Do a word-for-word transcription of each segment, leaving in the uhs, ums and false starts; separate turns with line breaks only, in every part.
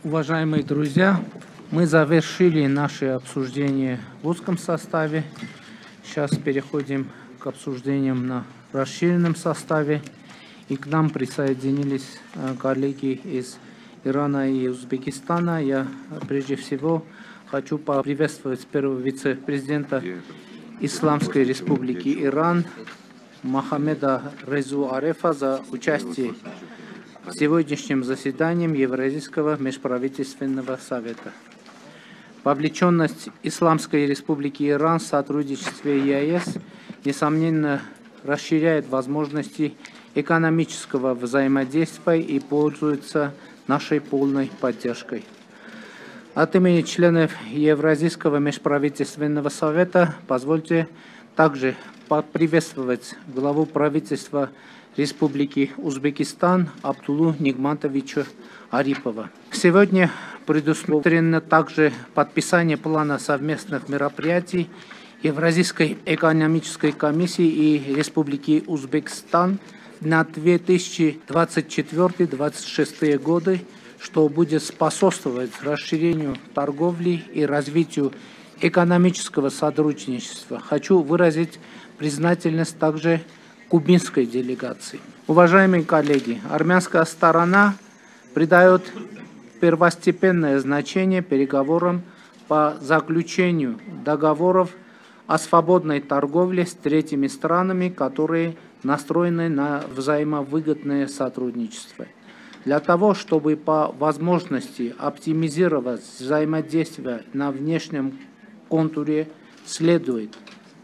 Уважаемые друзья, мы завершили наше обсуждение в узком составе. Сейчас переходим к обсуждениям на расширенном составе. И к нам присоединились коллеги из Ирана и Узбекистана. Я прежде всего хочу поприветствовать первого вице-президента Исламской Республики Иран Мохаммеда Резу Арефа за участие в сегодняшнем заседании Евразийского межправительственного совета. Вовлеченность Исламской Республики Иран в сотрудничестве ЕАЭС, несомненно, расширяет возможности экономического взаимодействия и пользуется нашей полной поддержкой. От имени членов Евразийского межправительственного совета позвольте также поприветствовать главу правительства Республики Узбекистан Абдуллу Нигматовича Арипова. Сегодня предусмотрено также подписание плана совместных мероприятий Евразийской экономической комиссии и Республики Узбекистан на две тысячи двадцать четвёртый — две тысячи двадцать шестой годы, что будет способствовать расширению торговли и развитию экономического сотрудничества. Хочу выразить признательность также кубинской делегации. Уважаемые коллеги, армянская сторона придает первостепенное значение переговорам по заключению договоров о свободной торговле с третьими странами, которые настроены на взаимовыгодное сотрудничество. Для того, чтобы по возможности оптимизировать взаимодействие на внешнем контуре, следует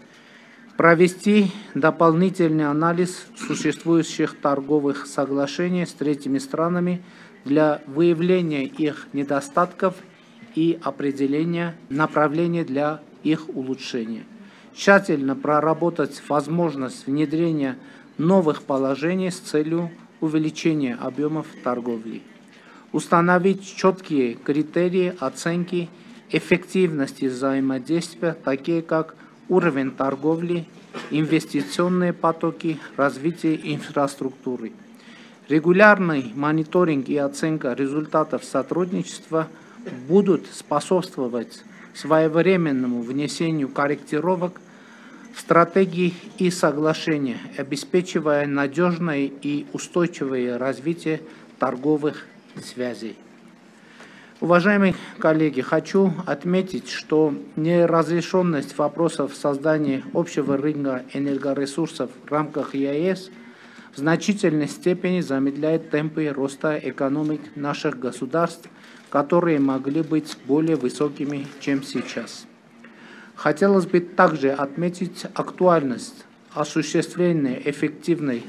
провести дополнительный анализ существующих торговых соглашений с третьими странами для выявления их недостатков и определения направлений для их улучшения. Тщательно проработать возможность внедрения новых положений с целью увеличения объемов торговли. Установить четкие критерии оценки эффективности взаимодействия, такие как уровень торговли, инвестиционные потоки, развитие инфраструктуры. Регулярный мониторинг и оценка результатов сотрудничества будут способствовать своевременному внесению корректировок в стратегии и соглашения, обеспечивая надежное и устойчивое развитие торговых связей. Уважаемые коллеги, хочу отметить, что неразрешенность вопросов создания общего рынка энергоресурсов в рамках ЕАЭС в значительной степени замедляет темпы роста экономик наших государств, которые могли быть более высокими, чем сейчас. Хотелось бы также отметить актуальность осуществления эффективной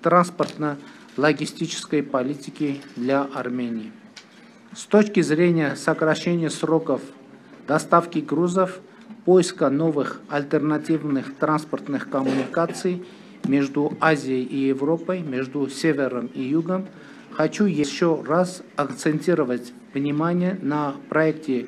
транспортно-логистической политики для Армении. С точки зрения сокращения сроков доставки грузов, поиска новых альтернативных транспортных коммуникаций между Азией и Европой, между севером и югом, хочу еще раз акцентировать внимание на проекте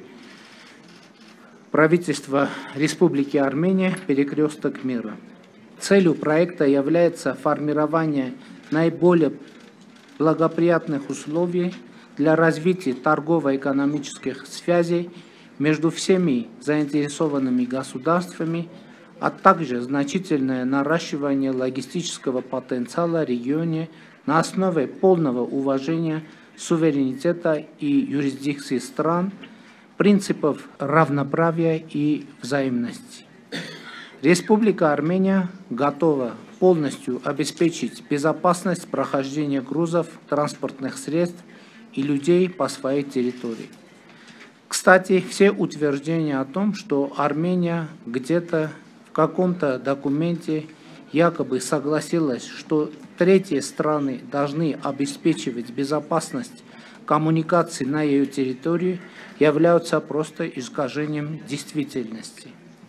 правительства Республики Армения «Перекресток мира». Целью проекта является формирование наиболее благоприятных условий для развития торгово-экономических связей между всеми заинтересованными государствами, а также значительное наращивание логистического потенциала в регионе на основе полного уважения суверенитета и юрисдикции стран, принципов равноправия и взаимности. Республика Армения готова полностью обеспечить безопасность прохождения грузов, транспортных средств и людей по своей территории. Кстати, все утверждения о том, что Армения где-то в каком-то документе якобы согласилась, что третьи страны должны обеспечивать безопасность коммуникаций на ее территории, являются просто искажением действительности.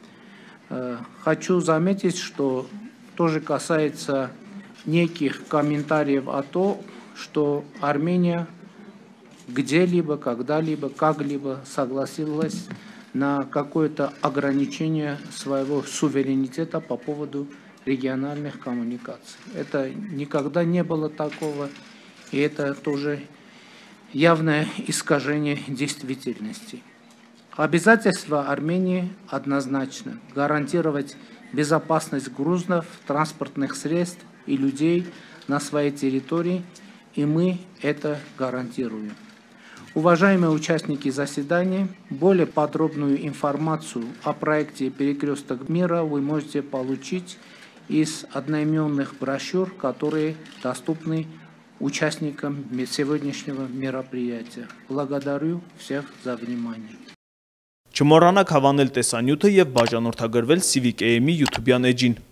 Хочу заметить, что тоже касается неких комментариев о том, что Армения где-либо, когда-либо, как-либо согласилась на какое-то ограничение своего суверенитета по поводу региональных коммуникаций. Это никогда не было такого, и это тоже явное искажение действительности. Обязательство Армении однозначно – гарантировать безопасность грузов, транспортных средств и людей на своей территории, и мы это гарантируем. Уважаемые участники заседания, более подробную информацию о проекте «Перекресток мира» вы можете получить из одноименных брошюр, которые доступны участникам сегодняшнего мероприятия. Благодарю всех за внимание.
Չմոռանաք հավանել տեսանյութը և բաժանորդագրվել Civic A M-ի YouTube-յան էջին։